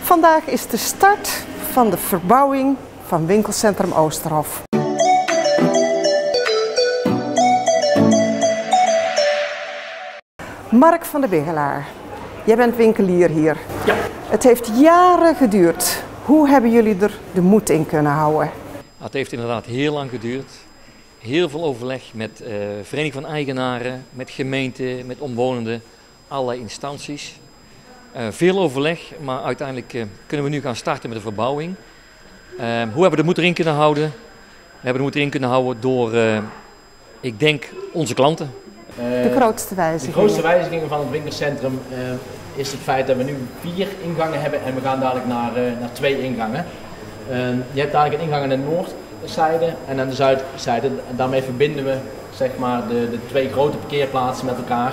Vandaag is de start van de verbouwing van winkelcentrum Oosterhof. Mark van der Bigelaar, jij bent winkelier hier. Ja. Het heeft jaren geduurd. Hoe hebben jullie er de moed in kunnen houden? Het heeft inderdaad heel lang geduurd. Heel veel overleg met vereniging van eigenaren, met gemeente, met omwonenden, allerlei instanties. Veel overleg, maar uiteindelijk kunnen we nu gaan starten met de verbouwing. Hoe hebben we de moed erin kunnen houden? We hebben de moed erin kunnen houden door, ik denk, onze klanten. De grootste wijziging. De grootste wijzigingen van het winkelcentrum is het feit dat we nu 4 ingangen hebben en we gaan dadelijk naar 2 ingangen. Je hebt dadelijk een ingang aan de noordzijde en aan de zuidzijde. En daarmee verbinden we zeg maar, de 2 grote parkeerplaatsen met elkaar.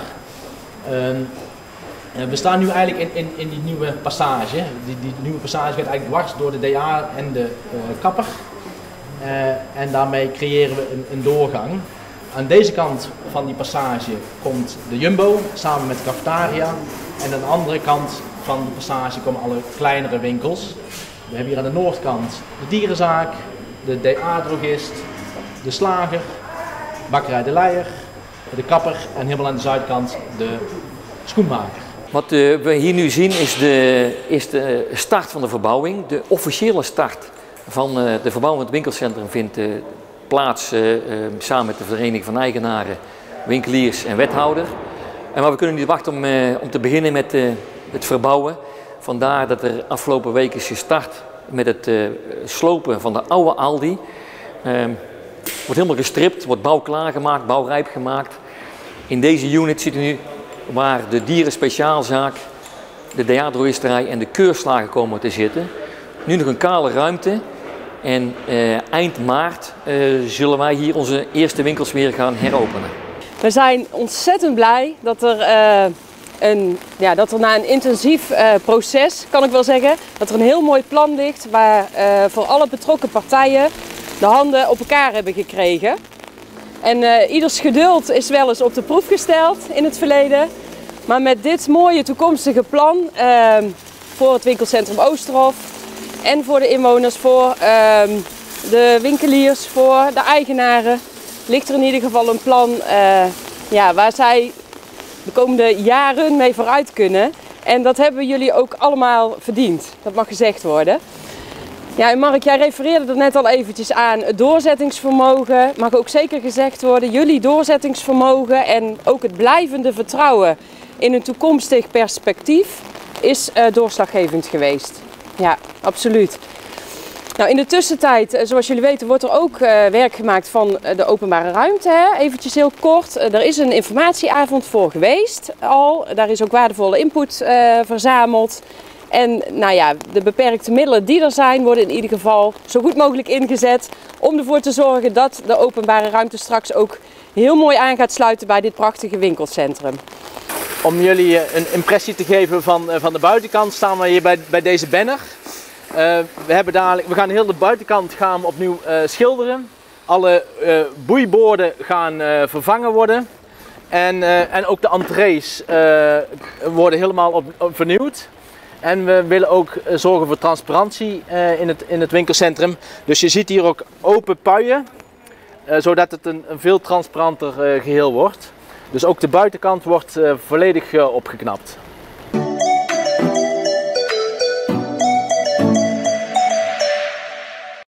We staan nu eigenlijk in die nieuwe passage. Die nieuwe passage gaat eigenlijk dwars door de DA en de kapper. En daarmee creëren we een doorgang. Aan deze kant van die passage komt de Jumbo samen met de cafetaria. En aan de andere kant van de passage komen alle kleinere winkels. We hebben hier aan de noordkant de dierenzaak, de DA-drogist, de slager, bakkerij De Leijer, de kapper en helemaal aan de zuidkant de schoenmaker. Wat we hier nu zien is de start van de verbouwing. De officiële start van de verbouwing van het winkelcentrum vindt plaats samen met de vereniging van eigenaren, winkeliers en wethouder. Maar we kunnen niet wachten om te beginnen met het verbouwen. Vandaar dat er afgelopen week is gestart met het slopen van de oude Aldi. Wordt helemaal gestript, wordt bouwklaar gemaakt, bouwrijp gemaakt. In deze unit ziet u nu waar de dierenspeciaalzaak, de DA-drogisterij en de keurslager komen te zitten. Nu nog een kale ruimte. En eind maart zullen wij hier onze eerste winkels weer gaan heropenen. We zijn ontzettend blij dat er, na een intensief proces, kan ik wel zeggen, dat er een heel mooi plan ligt waar voor alle betrokken partijen de handen op elkaar hebben gekregen. En ieders geduld is wel eens op de proef gesteld in het verleden. Maar met dit mooie toekomstige plan voor het winkelcentrum Oosterhof en voor de inwoners, voor de winkeliers, voor de eigenaren, ligt er in ieder geval een plan waar zij de komende jaren mee vooruit kunnen. En dat hebben jullie ook allemaal verdiend. Dat mag gezegd worden. Ja, en Mark, jij refereerde er net al eventjes aan. Het doorzettingsvermogen mag ook zeker gezegd worden. Jullie doorzettingsvermogen en ook het blijvende vertrouwen in een toekomstig perspectief is doorslaggevend geweest. Ja, absoluut. Nou, in de tussentijd, zoals jullie weten, wordt er ook werk gemaakt van de openbare ruimte. Hè? Eventjes heel kort. Er is een informatieavond voor geweest al. Daar is ook waardevolle input verzameld. En nou ja, de beperkte middelen die er zijn, worden in ieder geval zo goed mogelijk ingezet om ervoor te zorgen dat de openbare ruimte straks ook heel mooi aan gaat sluiten bij dit prachtige winkelcentrum. Om jullie een impressie te geven van de buitenkant staan we hier bij deze banner. We gaan heel de buitenkant opnieuw schilderen. Alle boeiborden gaan vervangen worden. En ook de entrees worden helemaal vernieuwd. En we willen ook zorgen voor transparantie in het winkelcentrum. Dus je ziet hier ook open puien, zodat het een veel transparanter geheel wordt. Dus ook de buitenkant wordt volledig opgeknapt.